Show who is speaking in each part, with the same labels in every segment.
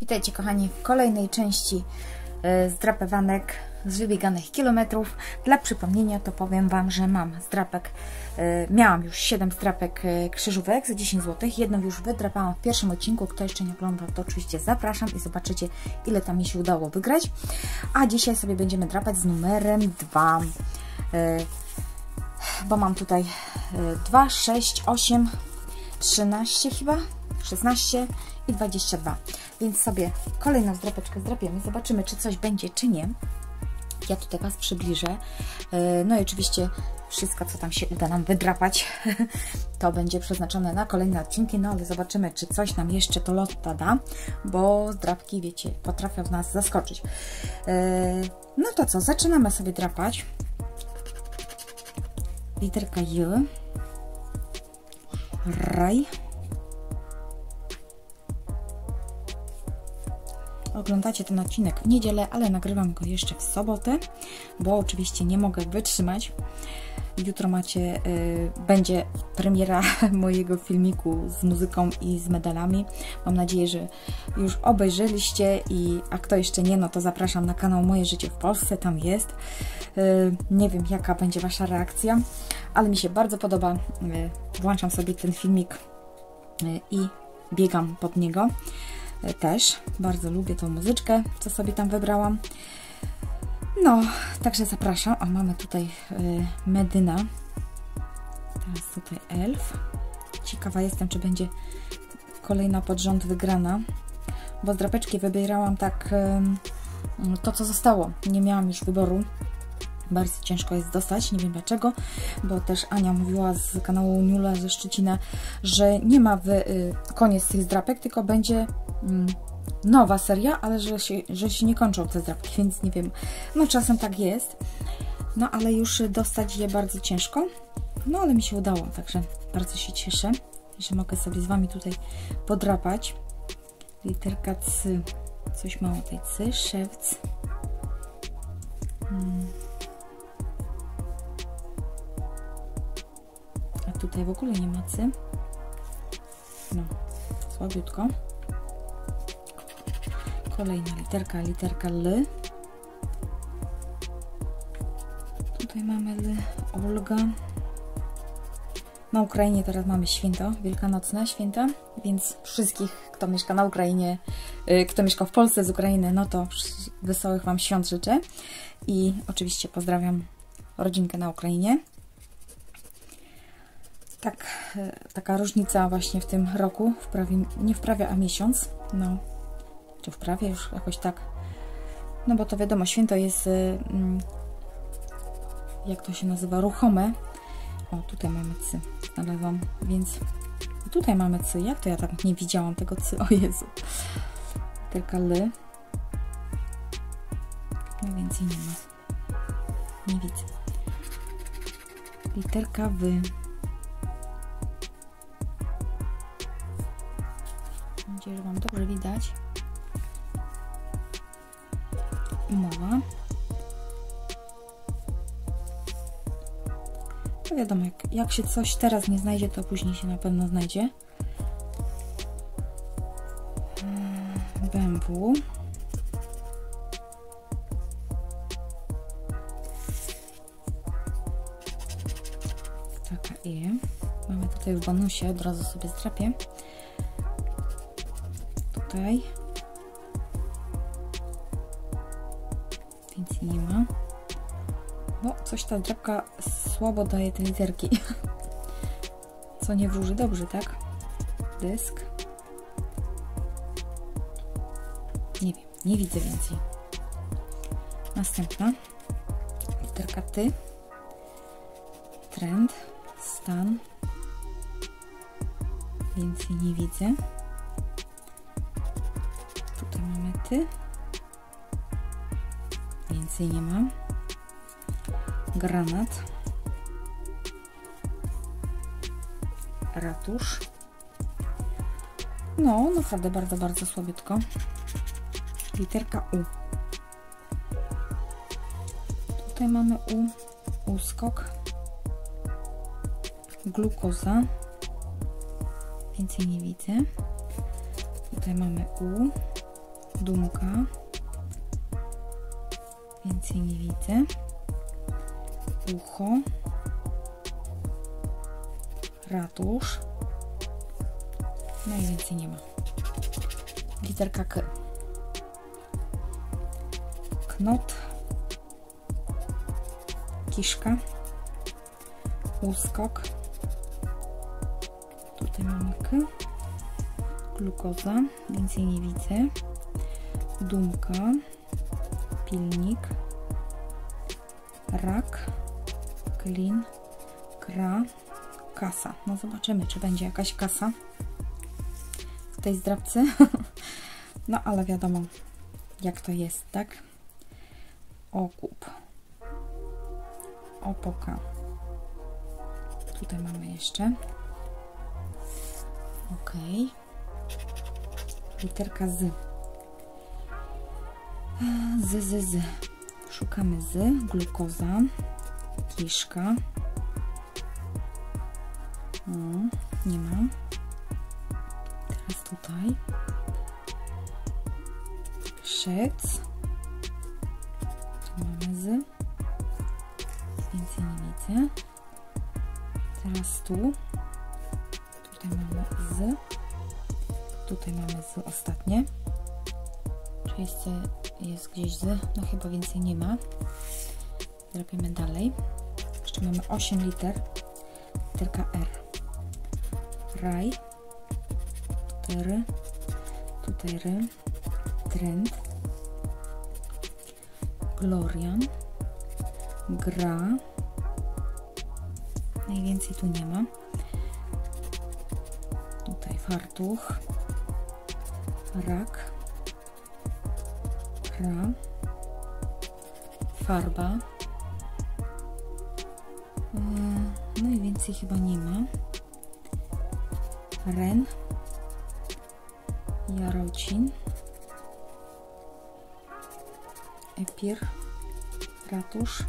Speaker 1: Witajcie kochani w kolejnej części zdrapywanek z wybieganych kilometrów. Dla przypomnienia to powiem Wam, że mam zdrapek, miałam już 7 zdrapek krzyżówek za 10 zł. Jedną już wydrapałam w pierwszym odcinku. Kto jeszcze nie oglądał, to oczywiście zapraszam i zobaczycie, ile tam mi się udało wygrać. A dzisiaj sobie będziemy drapać z numerem 2, bo mam tutaj 2, 6, 8, 13 chyba, 16 i 22. Więc sobie kolejną zdrapeczkę zdrapiemy. Zobaczymy, czy coś będzie, czy nie. Ja tutaj Was przybliżę. No i oczywiście wszystko, co tam się uda nam wydrapać, to będzie przeznaczone na kolejne odcinki. No ale zobaczymy, czy coś nam jeszcze to lotta da, bo zdrapki, wiecie, potrafią nas zaskoczyć. No to co, zaczynamy sobie drapać. Literka J. Raj. Oglądacie ten odcinek w niedzielę, ale nagrywam go jeszcze w sobotę, bo oczywiście nie mogę wytrzymać. Jutro będzie premiera mojego filmiku z muzyką i z medalami. Mam nadzieję, że już obejrzeliście, a kto jeszcze nie, no to zapraszam na kanał Moje Życie w Polsce, tam jest. Nie wiem, jaka będzie Wasza reakcja, ale mi się bardzo podoba. Włączam sobie ten filmik i biegam pod niego. Też bardzo lubię tą muzyczkę, co sobie tam wybrałam. No, także zapraszam. O, mamy tutaj Medyna. Teraz tutaj Elf. Ciekawa jestem, czy będzie kolejna pod rząd wygrana, bo z drapeczki wybierałam tak to, co zostało. Nie miałam już wyboru. Bardzo ciężko jest dostać, nie wiem dlaczego, bo też Ania mówiła z kanału Niula ze Szczecina, że nie ma koniec tych zdrapek, tylko będzie nowa seria, ale że się nie kończą te zdrapki, więc nie wiem. No czasem tak jest, no ale już dostać je bardzo ciężko, no ale mi się udało, także bardzo się cieszę, że mogę sobie z Wami tutaj podrapać. Literka C, coś mało tej C, szewc. Tutaj w ogóle nie ma C. No, słabiutko. Kolejna literka L. Tutaj mamy L, Olga. Na Ukrainie teraz mamy święto, wielkanocne święta, więc wszystkich, kto mieszka na Ukrainie, kto mieszka w Polsce z Ukrainy, no to wesołych Wam świąt życzę. I oczywiście pozdrawiam rodzinkę na Ukrainie. Tak, taka różnica właśnie w tym roku, nie w prawie, a miesiąc, no, czy w prawie już jakoś tak, no bo to wiadomo, święto jest, jak to się nazywa, ruchome. O, tutaj mamy C, znalazłam, więc tutaj mamy C, jak to ja tak nie widziałam tego C, o Jezu, literka L, no więcej nie ma, nie widzę, literka W. Mam nadzieję, że Wam dobrze widać. Umowa. No wiadomo, jak się coś teraz nie znajdzie, to później się na pewno znajdzie. BMW. Taka E. Mamy tutaj w bonusie, od razu sobie zdrapię. Tutaj więc nie ma, bo coś ta drapka słabo daje te literki, co nie wróży dobrze, tak? Dysk, nie wiem, nie widzę więcej. Następna literka T, trend, stan, więcej nie widzę. Tutaj mamy Ty. Więcej nie mam. Granat. Ratusz. No, naprawdę bardzo, bardzo słabiutko. Literka U. Tutaj mamy U. Uskok. Glukoza. Więcej nie widzę. Tutaj mamy U. dumka, więcej nie widzę, ucho, ratusz, no i więcej nie ma. Literka K. Knot, kiszka, uskok, tutaj mamy K, glukoza, więcej nie widzę, dumka, pilnik, rak, klin, kra, kasa. No zobaczymy, czy będzie jakaś kasa w tej zdrabce. No ale wiadomo, jak to jest, tak? Okup, opoka. Tutaj mamy jeszcze. Ok. Literka Z. Z. Szukamy Z. Glukoza. Kiszka. Nie ma. Teraz tutaj. Szec. Tu mamy Z. Więcej nie widzę. Teraz tu. Tutaj mamy Z. Tutaj mamy Z ostatnie. Czy jest gdzieś Z? No chyba więcej nie ma. Zrobimy dalej. Jeszcze mamy 8 liter. Literka R. Raj. Tutaj R. Tutaj R. Trend. Glorian. Gra. Najwięcej tu nie ma. Tutaj fartuch. Rak. Kra. Farba. No i więcej chyba nie ma. Ren. Jarocin. Epir. Ratusz.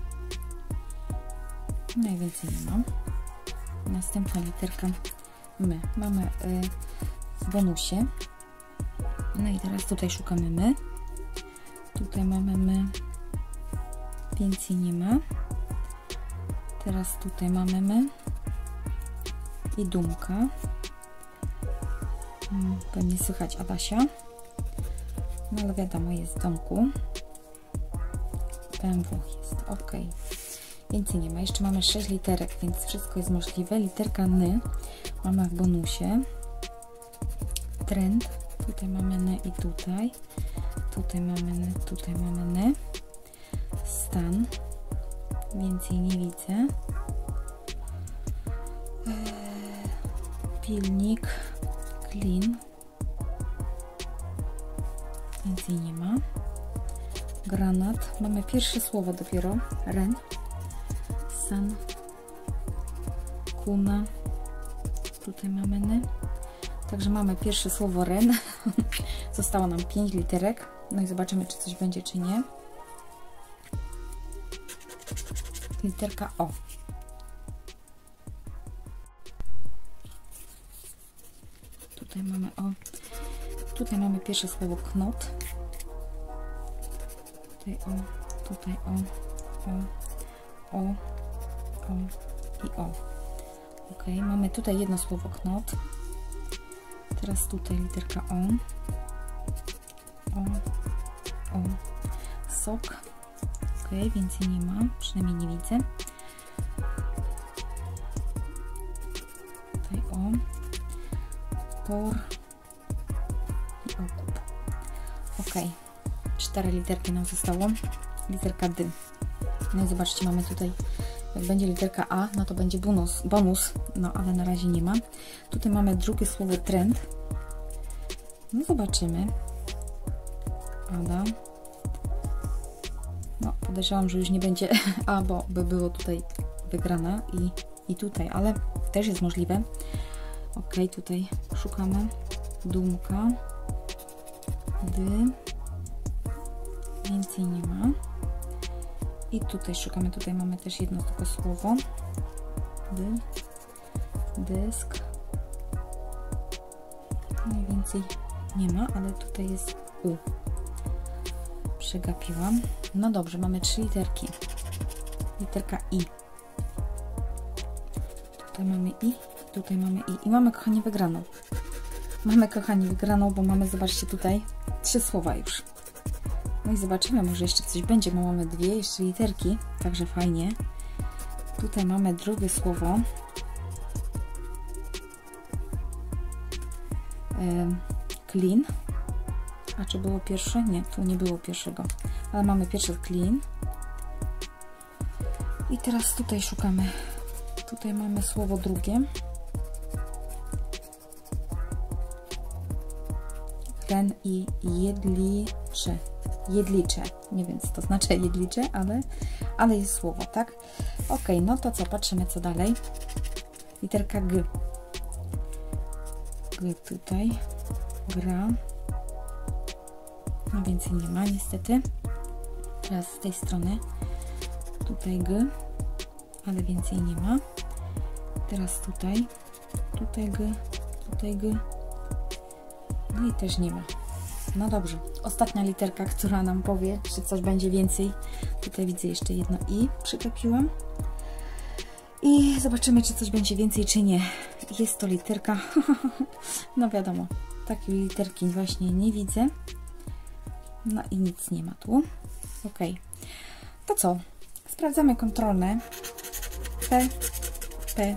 Speaker 1: Najwięcej nie mam. Następna literka my. Mamy w bonusie. No i teraz tutaj szukamy my. Tutaj mamy my. Więcej nie ma. Teraz tutaj mamy my. I dumka. Pewnie słychać Adasia. No ale wiadomo, jest w domku. BMW jest. Ok. Więcej nie ma. Jeszcze mamy 6 literek, więc wszystko jest możliwe. Literka N mamy w bonusie. Trend. Tutaj mamy N i tutaj. Tutaj mamy N, tutaj mamy N. Stan. Więcej nie widzę. Pilnik. Klin. Więcej nie ma. Granat. Mamy pierwsze słowo dopiero. Ren. San. Kuna. Tutaj mamy N. Także mamy pierwsze słowo Ren. Zostało nam 5 literek. No i zobaczymy, czy coś będzie, czy nie. Literka O. Tutaj mamy O. Tutaj mamy pierwsze słowo knot. Tutaj O. Tutaj O. O. I O. Ok, mamy tutaj jedno słowo knot. Teraz tutaj literka O. O. Sok. Ok, więcej nie ma, przynajmniej nie widzę. Tutaj O. Por. I okup. Ok, 4 literki nam zostało. Literka D. No i zobaczcie, mamy tutaj, jak będzie literka A, no to będzie bonus, no ale na razie nie ma. Tutaj mamy drugie słowo trend. No zobaczymy. Ada. No podejrzewam, że już nie będzie A, bo by było tutaj wygrana i tutaj, ale też jest możliwe. Ok, tutaj szukamy. Dumka. D. Więcej nie ma. I tutaj szukamy, tutaj mamy też jedno tylko słowo. Dysk. Najwięcej nie ma, ale tutaj jest U. Przegapiłam. No dobrze, mamy 3 literki. Literka I. Tutaj mamy I, tutaj mamy I. I mamy, kochani, wygraną. Mamy, kochani, wygraną, bo mamy, zobaczcie, tutaj 3 słowa już. No i zobaczymy, może jeszcze coś będzie, bo mamy 2 jeszcze literki, także fajnie. Tutaj mamy drugie słowo. Clean. A czy było pierwsze? Nie, tu nie było pierwszego. Ale mamy pierwsze clean. I teraz tutaj szukamy. Tutaj mamy słowo drugie. Ten i jedlicze. Jedlicze. Nie wiem, co to znaczy jedlicze, ale jest słowo, tak? Ok, no to co? Patrzymy, co dalej. Literka G. G tutaj. Gra. No więcej nie ma, niestety. Teraz z tej strony. Tutaj G. Ale więcej nie ma. Teraz tutaj. Tutaj G. Tutaj G. No i też nie ma. No dobrze. Ostatnia literka, która nam powie, czy coś będzie więcej. Tutaj widzę jeszcze jedno I. Przyklepiłam. I zobaczymy, czy coś będzie więcej, czy nie. Jest to literka. No wiadomo. Takiej literki właśnie nie widzę. No i nic nie ma tu. Ok. To co? Sprawdzamy kontrolne. P, P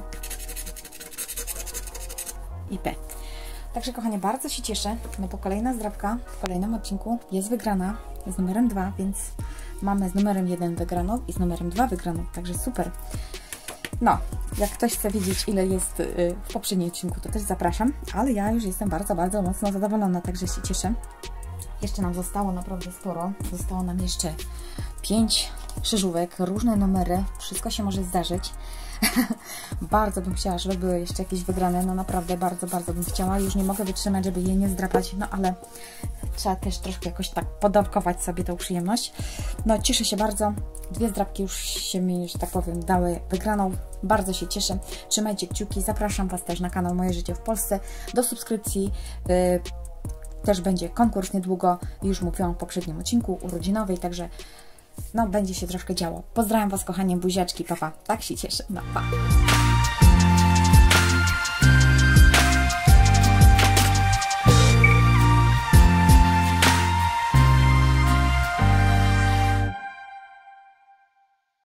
Speaker 1: i P. Także, kochanie, bardzo się cieszę, no bo kolejna zdrabka w kolejnym odcinku jest wygrana z numerem 2, więc mamy z numerem 1 wygraną i z numerem 2 wygraną, także super. No, jak ktoś chce wiedzieć, ile jest w poprzednim odcinku, to też zapraszam, ale ja już jestem bardzo, bardzo mocno zadowolona, także się cieszę. Jeszcze nam zostało naprawdę sporo, zostało nam jeszcze 5 krzyżówek, różne numery, wszystko się może zdarzyć. Bardzo bym chciała, żeby były jeszcze jakieś wygrane, no naprawdę bardzo, bardzo bym chciała. Już nie mogę wytrzymać, żeby je nie zdrapać, no ale trzeba też troszkę jakoś tak podawkować sobie tą przyjemność. No cieszę się bardzo, 2 zdrapki już się mi, że tak powiem, dały wygraną. Bardzo się cieszę, trzymajcie kciuki, zapraszam Was też na kanał Moje Życie w Polsce, do subskrypcji. Też będzie konkurs niedługo, już mówiłam w poprzednim odcinku, urodzinowej, także no będzie się troszkę działo. Pozdrawiam Was, kochanie, buziaczki, papa. Tak się cieszę, no pa.